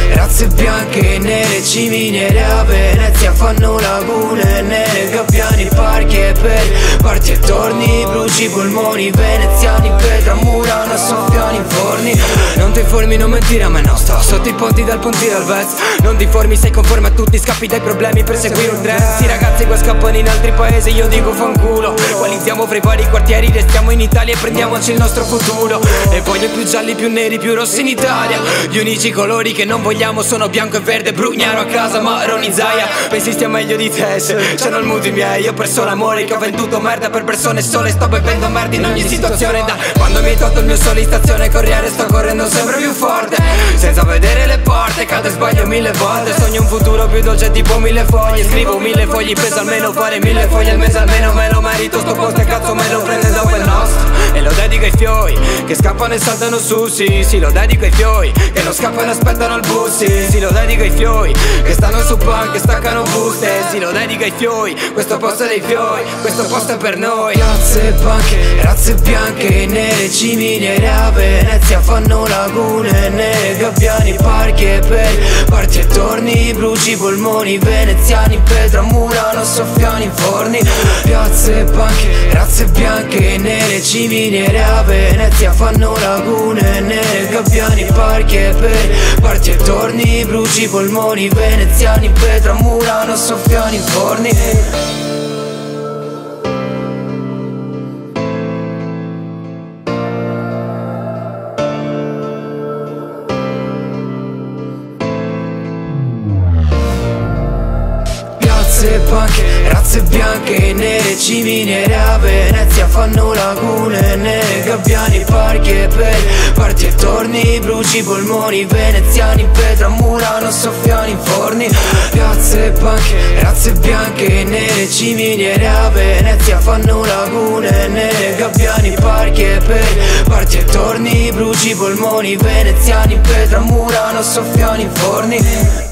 razze bianche e nere, ciminiere a Venezia fanno lagune nere, gabbiani, parchi e peri, parti e torni, bruci i polmoni, veneziani, pietra, murano, soffiano in forni. Non ti informi, non mentire a me, no, sto sotto i ponti dal pontile al Vez. Non ti informi, sei conforme a tutti, scappi dai problemi per seguire un dress. Sì ragazzi qua scappano in altri paesi, io dico fanculo. Coalizziamo fra i vari quartieri, restiamo in Italia e prendiamoci il nostro futuro. E voglio più gialli, più neri, più rossi in Italia. Gli unici colori che non vogliamo sono bianco e verde, brugnaro a casa, marrone in zaia. Pensi stia meglio di te se c'hanno il muti miei. Io ho perso l'amore che ho venduto merda per persone sole. Sto bevendo merda in ogni situazione. Da quando mi hai tolto il mio sole in stazione Corriere sto correndo sempre più forte, senza vedere le porte, cado e sbaglio 1000 volte. Sogno un futuro più dolce tipo 1000 foglie. Scrivo 1000 fogli, penso almeno fare 1000 foglie al mese, almeno me lo merito. Sto posto e cazzo me lo prende dopo il nostro. E lo dedico ai fioi che scappano e saltano su, sì, sì, lo dedico ai fioi che non scappano e aspettano il bus, sì, sì, lo dedico ai fioi che stanno su pan, che staccano buste, sì, lo dedico ai fioi, questo posto è dei fioi, questo posto è per noi. Piazze, banche, razze bianche e nere, ciminiere a Venezia fanno lagune nere, gabbiani, parchi e peri, parti e torni, bruci i polmoni, veneziani, pietra, murano, soffiano in forni. Piazze, banche, razze bianche e nere, ciminiere a Venezia fanno lagune nere, gabbiani, parchi e peri, parti e torni, bruci i polmoni, veneziani, pietra, murano, soffiano in forni. Banche, razze bianche e nere, ciminiere a Venezia fanno lagune nere, gabbiani, parchi e peri, parti e torni, bruci i polmoni, veneziani, pietra, murano, soffiano in forni. Piazze, banche, razze bianche e nere, ciminiere a Venezia fanno lagune nere, gabbiani, parchi e peri, parti e torni, bruci i polmoni, veneziani, pietra, murano, soffiano in forni.